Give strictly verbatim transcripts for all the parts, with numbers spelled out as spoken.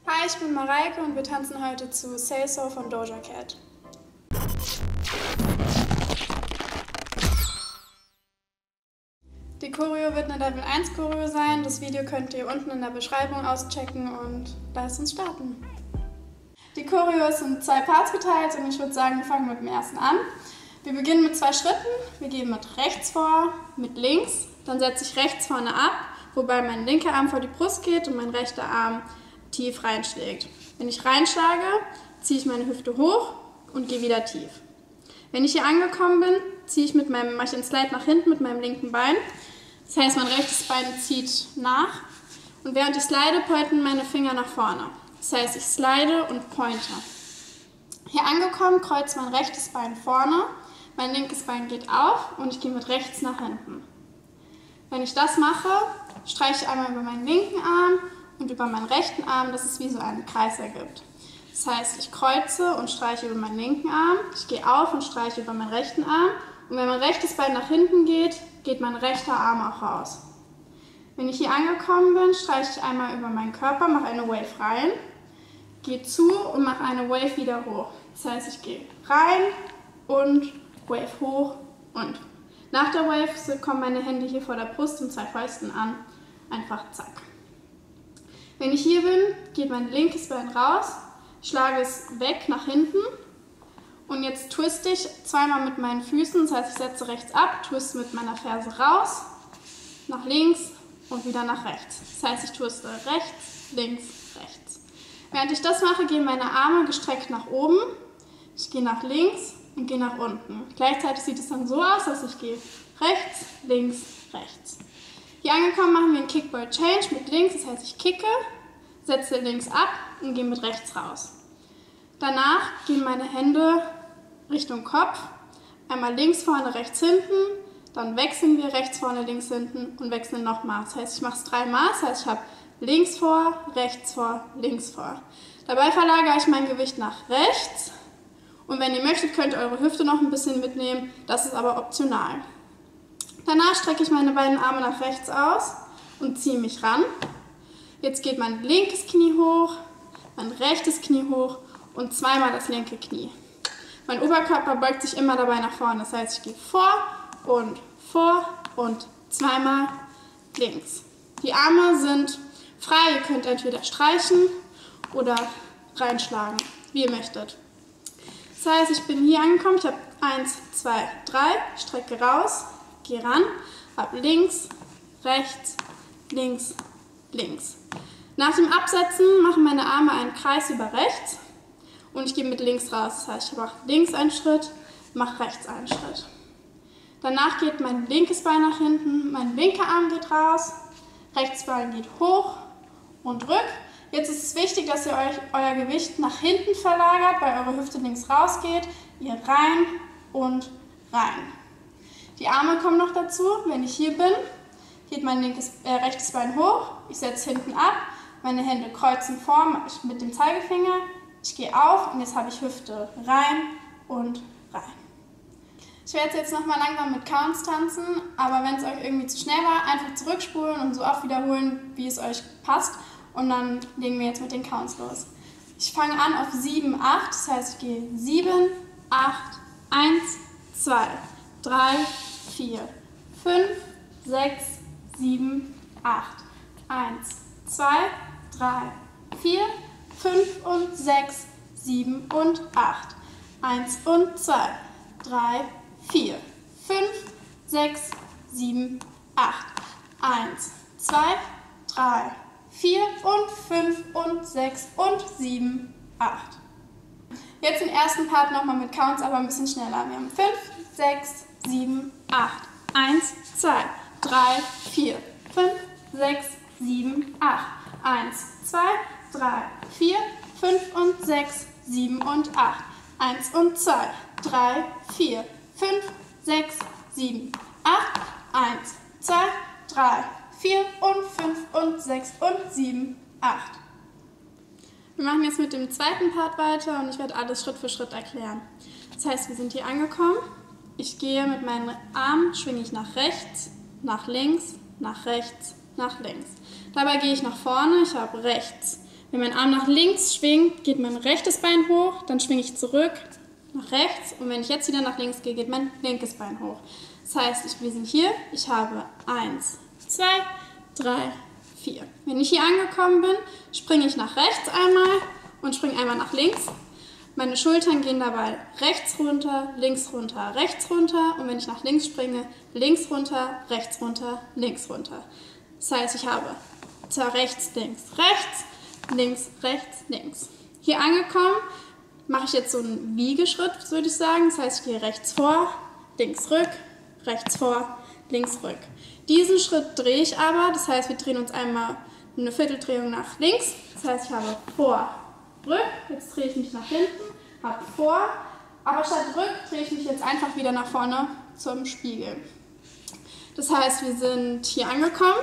Hi, ich bin Mareike und wir tanzen heute zu Say So von Doja Cat. Die Choreo wird eine Level eins Choreo sein. Das Video könnt ihr unten in der Beschreibung auschecken und lasst uns starten. Die Choreo ist in zwei Parts geteilt und ich würde sagen, wir fangen mit dem ersten an. Wir beginnen mit zwei Schritten. Wir gehen mit rechts vor, mit links. Dann setze ich rechts vorne ab, wobei mein linker Arm vor die Brust geht und mein rechter Arm tief reinschlägt. Wenn ich reinschlage, ziehe ich meine Hüfte hoch und gehe wieder tief. Wenn ich hier angekommen bin, ziehe ich mit meinem, mache ich einen Slide nach hinten mit meinem linken Bein. Das heißt, mein rechtes Bein zieht nach und während ich slide, pointen meine Finger nach vorne. Das heißt, ich slide und pointe. Hier angekommen, kreuzt mein rechtes Bein vorne, mein linkes Bein geht auf und ich gehe mit rechts nach hinten. Wenn ich das mache, streiche ich einmal über meinen linken Arm und über meinen rechten Arm, dass es wie so einen Kreis ergibt. Das heißt, ich kreuze und streiche über meinen linken Arm, ich gehe auf und streiche über meinen rechten Arm und wenn mein rechtes Bein nach hinten geht, geht mein rechter Arm auch raus. Wenn ich hier angekommen bin, streiche ich einmal über meinen Körper, mache eine Wave rein, gehe zu und mache eine Wave wieder hoch. Das heißt, ich gehe rein und Wave hoch und. Nach der Wave kommen meine Hände hier vor der Brust und zwei Fäusten an. Einfach zack. Wenn ich hier bin, geht mein linkes Bein raus, schlage es weg nach hinten und jetzt twiste ich zweimal mit meinen Füßen, das heißt ich setze rechts ab, twiste mit meiner Ferse raus, nach links und wieder nach rechts. Das heißt ich twiste rechts, links, rechts. Während ich das mache, gehen meine Arme gestreckt nach oben, ich gehe nach links und gehe nach unten. Gleichzeitig sieht es dann so aus, dass ich gehe rechts, links, rechts. Hier angekommen machen wir einen Kickball Change mit links, das heißt ich kicke, setze links ab und gehe mit rechts raus. Danach gehen meine Hände Richtung Kopf, einmal links vorne, rechts hinten, dann wechseln wir rechts vorne, links hinten und wechseln nochmal. Das heißt ich mache es dreimal, das heißt ich habe links vor, rechts vor, links vor. Dabei verlagere ich mein Gewicht nach rechts. Und wenn ihr möchtet, könnt ihr eure Hüfte noch ein bisschen mitnehmen, das ist aber optional. Danach strecke ich meine beiden Arme nach rechts aus und ziehe mich ran. Jetzt geht mein linkes Knie hoch, mein rechtes Knie hoch und zweimal das linke Knie. Mein Oberkörper beugt sich immer dabei nach vorne, das heißt, ich gehe vor und vor und zweimal links. Die Arme sind frei, ihr könnt entweder streichen oder reinschlagen, wie ihr möchtet. Das heißt, ich bin hier angekommen, ich habe eins, zwei, drei, strecke raus, gehe ran, habe links, rechts, links, links. Nach dem Absetzen machen meine Arme einen Kreis über rechts und ich gehe mit links raus. Das heißt, ich mache links einen Schritt, mache rechts einen Schritt. Danach geht mein linkes Bein nach hinten, mein linker Arm geht raus, rechts Bein geht hoch und rück. Jetzt ist es wichtig, dass ihr euch euer Gewicht nach hinten verlagert, weil eure Hüfte links rausgeht, ihr rein und rein. Die Arme kommen noch dazu, wenn ich hier bin, geht mein linkes, äh, rechtes Bein hoch, ich setze hinten ab, meine Hände kreuzen vor mit dem Zeigefinger, ich gehe auf und jetzt habe ich Hüfte rein und rein. Ich werde jetzt nochmal langsam mit Counts tanzen, aber wenn es euch irgendwie zu schnell war, einfach zurückspulen und so oft wiederholen, wie es euch passt. Und dann legen wir jetzt mit den Counts los. Ich fange an auf sieben, acht, das heißt ich gehe sieben, acht, eins, zwei, drei, vier, fünf, sechs, sieben, acht, eins, zwei, drei, vier, fünf und sechs, sieben und acht, eins und zwei, drei, vier, fünf, sechs, sieben, acht, eins, zwei, drei, vier und fünf und sechs und sieben, acht. Jetzt den ersten Part nochmal mit Counts, aber ein bisschen schneller. Wir haben fünf, sechs, sieben, acht, eins, zwei, drei, vier, fünf, sechs, sieben, acht, eins, zwei, drei, vier, fünf und sechs, sieben und acht, eins und zwei, drei, vier, fünf, sechs, sieben, acht, eins, zwei, drei, vier und fünf und sechs und sieben, acht. Wir machen jetzt mit dem zweiten Part weiter und ich werde alles Schritt für Schritt erklären. Das heißt, wir sind hier angekommen. Ich gehe mit meinen Armen, schwinge ich nach rechts, nach links, nach rechts, nach links. Dabei gehe ich nach vorne, ich habe rechts Wenn mein Arm nach links schwingt, geht mein rechtes Bein hoch, dann schwinge ich zurück nach rechts und wenn ich jetzt wieder nach links gehe, geht mein linkes Bein hoch. Das heißt, ich, wir sind hier, ich habe eins, zwei, drei, vier. Wenn ich hier angekommen bin, springe ich nach rechts einmal und springe einmal nach links. Meine Schultern gehen dabei rechts runter, links runter, rechts runter und wenn ich nach links springe, links runter, rechts runter, links runter. Das heißt, ich habe zwar rechts, links, rechts, links, rechts, links. Hier angekommen, mache ich jetzt so einen Wiegeschritt, würde ich sagen. Das heißt, ich gehe rechts vor, links rück, rechts vor, links rück. Diesen Schritt drehe ich aber, das heißt, wir drehen uns einmal eine Vierteldrehung nach links. Das heißt, ich habe vor, rück, jetzt drehe ich mich nach hinten, habe vor, aber statt rück drehe ich mich jetzt einfach wieder nach vorne zum Spiegel. Das heißt, wir sind hier angekommen.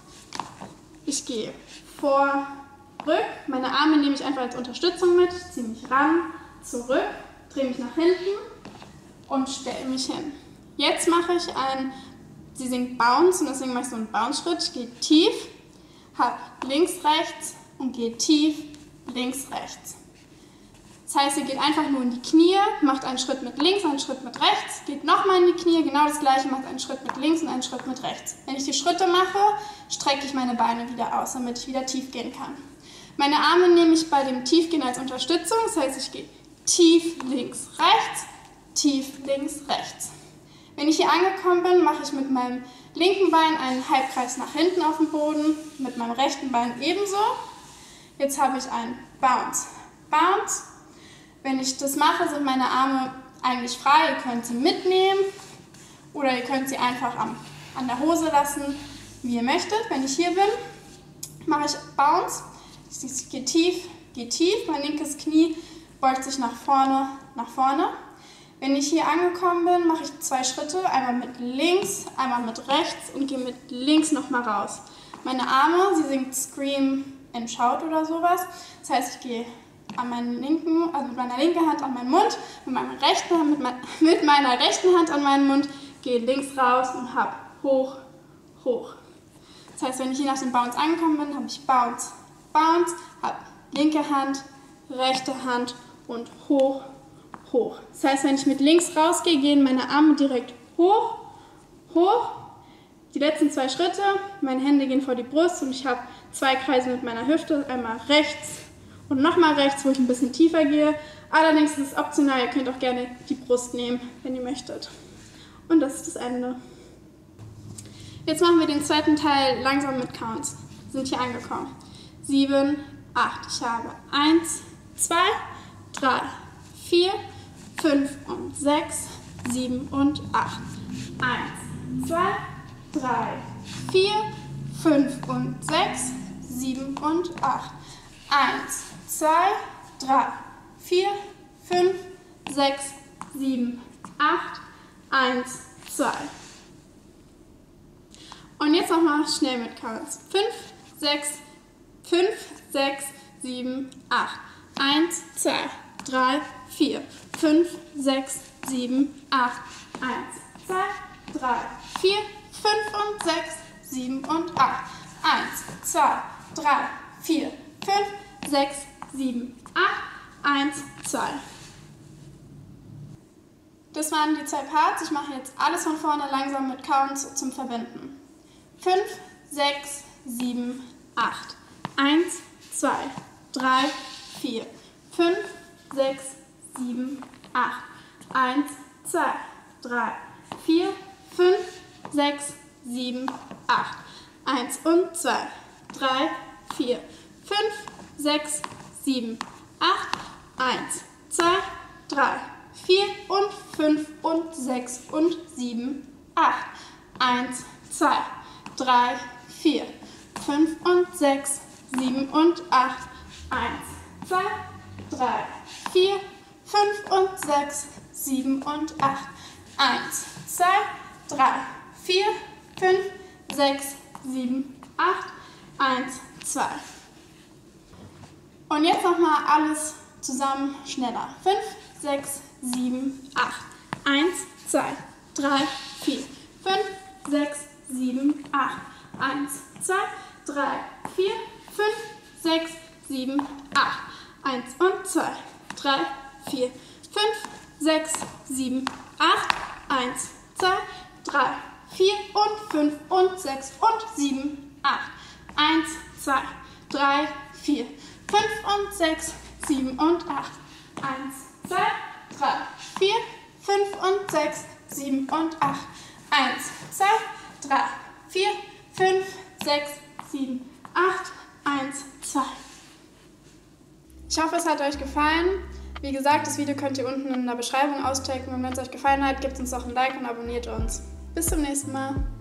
Ich gehe vor, rück, meine Arme nehme ich einfach als Unterstützung mit, ziehe mich ran, zurück, drehe mich nach hinten und stelle mich hin. Jetzt mache ich einen, sie singt Bounce und deswegen mache ich so einen Bounce-Schritt. Ich gehe tief, habe links, rechts und gehe tief, links, rechts. Das heißt, ihr geht einfach nur in die Knie, macht einen Schritt mit links, einen Schritt mit rechts, geht nochmal in die Knie, genau das gleiche, macht einen Schritt mit links und einen Schritt mit rechts. Wenn ich die Schritte mache, strecke ich meine Beine wieder aus, damit ich wieder tief gehen kann. Meine Arme nehme ich bei dem Tiefgehen als Unterstützung, das heißt, ich gehe tief, links, rechts, tief, links, rechts. Wenn ich hier angekommen bin, mache ich mit meinem linken Bein einen Halbkreis nach hinten auf dem Boden, mit meinem rechten Bein ebenso. Jetzt habe ich einen Bounce. Bounce. Wenn ich das mache, sind meine Arme eigentlich frei. Ihr könnt sie mitnehmen oder ihr könnt sie einfach am, an der Hose lassen, wie ihr möchtet. Wenn ich hier bin, mache ich Bounce. Ich gehe tief, gehe tief. Mein linkes Knie beugt sich nach vorne, nach vorne. Wenn ich hier angekommen bin, mache ich zwei Schritte. Einmal mit links, einmal mit rechts und gehe mit links nochmal raus. Meine Arme, sie singt Scream and Shout oder sowas. Das heißt, ich gehe an meinen linken, also mit meiner linken Hand an meinen Mund, mit meiner rechten Hand, mit, mein, mit meiner rechten Hand an meinen Mund, gehe links raus und habe hoch, hoch. Das heißt, wenn ich hier nach dem Bounce angekommen bin, habe ich Bounce, Bounce, habe linke Hand, rechte Hand und hoch, hoch. Das heißt, wenn ich mit links rausgehe, gehen meine Arme direkt hoch, hoch. Die letzten zwei Schritte, meine Hände gehen vor die Brust und ich habe zwei Kreise mit meiner Hüfte, einmal rechts und nochmal rechts, wo ich ein bisschen tiefer gehe. Allerdings ist es optional, ihr könnt auch gerne die Brust nehmen, wenn ihr möchtet. Und das ist das Ende. Jetzt machen wir den zweiten Teil langsam mit Counts. Wir sind hier angekommen. sieben, acht. Ich habe eins, zwei, drei, vier, fünf und sechs, sieben und acht. eins, zwei, drei, vier, fünf und sechs, sieben und acht. eins, zwei, drei, vier, fünf, sechs, sieben, acht. eins, zwei. Und jetzt nochmal schnell mit Counts. fünf, sechs, fünf, sechs, sieben, acht. eins, zwei, drei, vier, fünf, sechs, sieben, acht. eins, zwei, drei, vier, fünf und sechs, sieben und acht. eins, zwei, drei, vier, fünf, sechs, sieben, acht. eins, zwei. Das waren die zwei Parts. Ich mache jetzt alles von vorne langsam mit Counts zum Verbinden. fünf, sechs, sieben, acht. eins, zwei, drei, vier, fünf, sechs, sieben, acht. eins, zwei, drei, vier, fünf, sechs, sieben, acht. eins und zwei, drei, vier, fünf, sechs, sieben, acht. eins, zwei, drei, vier und fünf und sechs und sieben, acht. eins, zwei, drei, vier, fünf und sechs, sieben und acht. eins, zwei, drei, vier, fünf und sechs, sieben und acht. eins, zwei, drei, vier, fünf, sechs, sieben, acht. eins, zwei. Und jetzt nochmal alles zusammen schneller. fünf, sechs, sieben, acht. eins, zwei, drei, vier, fünf, sechs, sieben, acht. eins, zwei, drei, vier, fünf, sechs, sieben, acht. eins und zwei, drei, vier, fünf, sechs, sieben, acht. eins, zwei, drei, vier und fünf und sechs und sieben, acht. eins, zwei, drei, vier, fünf und sechs, sieben und acht. eins, zwei, drei, vier, fünf und sechs, sieben und acht. eins, zwei, drei, vier, fünf, sechs, sieben, acht. eins, zwei. Ich hoffe, es hat euch gefallen. Wie gesagt, das Video könnt ihr unten in der Beschreibung auschecken und wenn es euch gefallen hat, gebt uns doch ein Like und abonniert uns. Bis zum nächsten Mal.